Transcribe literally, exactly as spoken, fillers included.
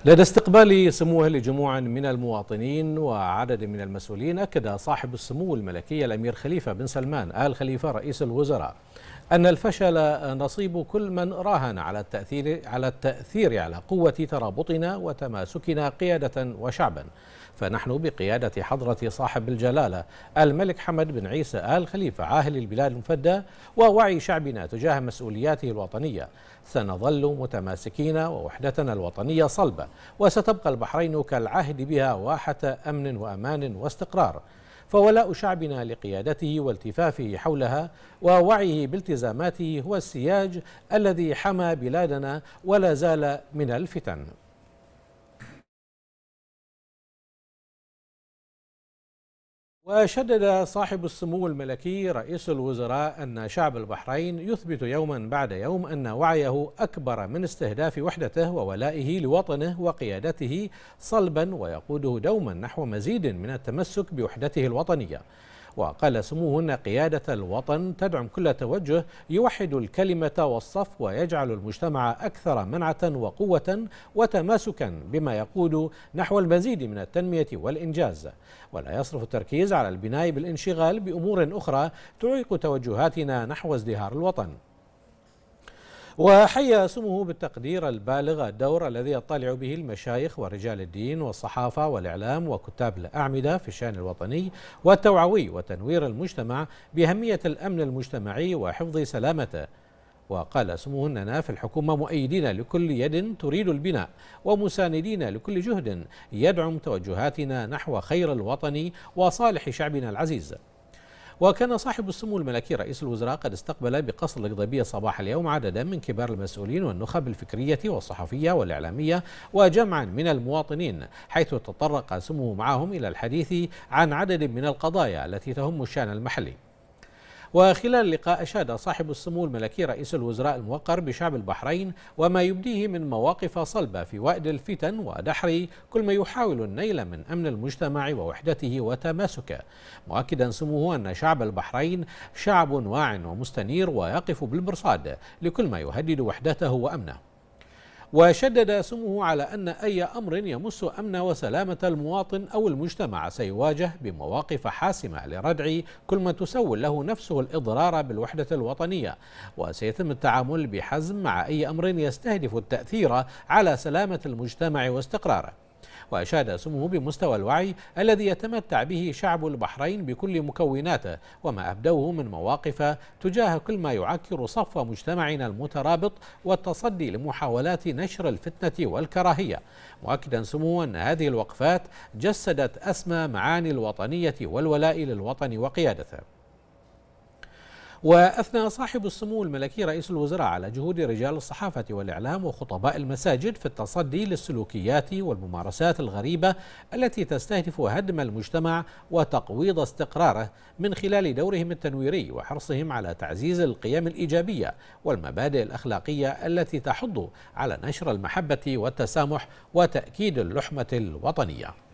لدى استقبال سموه لجموع من المواطنين وعدد من المسؤولين، أكد صاحب السمو الملكي الأمير خليفة بن سلمان آل خليفة رئيس الوزراء أن الفشل نصيب كل من راهن على التأثير على التأثير على قوة ترابطنا وتماسكنا قيادة وشعبا، فنحن بقيادة حضرة صاحب الجلالة الملك حمد بن عيسى آل خليفة عاهل البلاد المفدى ووعي شعبنا تجاه مسؤولياته الوطنية سنظل متماسكين ووحدتنا الوطنية صلبة، وستبقى البحرين كالعهد بها واحة أمن وأمان واستقرار، فولاء شعبنا لقيادته والتفافه حولها ووعيه بالتزاماته هو السياج الذي حمى بلادنا ولا زال من الفتن. وشدد صاحب السمو الملكي رئيس الوزراء أن شعب البحرين يثبت يوما بعد يوم أن وعيه أكبر من استهداف وحدته وولائه لوطنه وقيادته صلبا، ويقوده دوما نحو مزيد من التمسك بوحدته الوطنية. وقال سموه أن قيادة الوطن تدعم كل توجه يوحد الكلمة والصف ويجعل المجتمع أكثر منعة وقوة وتماسكا، بما يقود نحو المزيد من التنمية والإنجاز، ولا يصرف التركيز على البناء بالانشغال بأمور أخرى تعيق توجهاتنا نحو ازدهار الوطن. وحيا سموه بالتقدير البالغ الدور الذي يطلع به المشايخ ورجال الدين والصحافة والإعلام وكتاب الأعمدة في الشأن الوطني والتوعوي وتنوير المجتمع بأهمية الأمن المجتمعي وحفظ سلامته. وقال سموه أننا في الحكومة مؤيدين لكل يد تريد البناء ومساندين لكل جهد يدعم توجهاتنا نحو خير الوطن وصالح شعبنا العزيز. وكان صاحب السمو الملكي رئيس الوزراء قد استقبل بقصر الإغضبية صباح اليوم عددا من كبار المسؤولين والنخب الفكرية والصحفية والإعلامية وجمعا من المواطنين، حيث تطرق سموه معهم إلى الحديث عن عدد من القضايا التي تهم الشأن المحلي. وخلال اللقاء أشاد صاحب السمو الملكي رئيس الوزراء الموقر بشعب البحرين وما يبديه من مواقف صلبة في وأد الفتن ودحر كل ما يحاول النيل من أمن المجتمع ووحدته وتماسكه، مؤكدا سموه أن شعب البحرين شعب واع ومستنير ويقف بالمرصاد لكل ما يهدد وحدته وأمنه. وشدد سموه على أن أي أمر يمس أمن وسلامة المواطن أو المجتمع سيواجه بمواقف حاسمة لردع كل من تسول له نفسه الإضرار بالوحدة الوطنية، وسيتم التعامل بحزم مع أي أمر يستهدف التأثير على سلامة المجتمع واستقراره. وأشاد سموه بمستوى الوعي الذي يتمتع به شعب البحرين بكل مكوناته وما أبدوه من مواقف تجاه كل ما يعكر صف مجتمعنا المترابط والتصدي لمحاولات نشر الفتنة والكراهية، مؤكدا سموه أن هذه الوقفات جسدت أسمى معاني الوطنية والولاء للوطن وقيادته. وأثنى صاحب السمو الملكي رئيس الوزراء على جهود رجال الصحافة والإعلام وخطباء المساجد في التصدي للسلوكيات والممارسات الغريبة التي تستهدف هدم المجتمع وتقويض استقراره من خلال دورهم التنويري وحرصهم على تعزيز القيم الإيجابية والمبادئ الأخلاقية التي تحض على نشر المحبة والتسامح وتأكيد اللحمة الوطنية.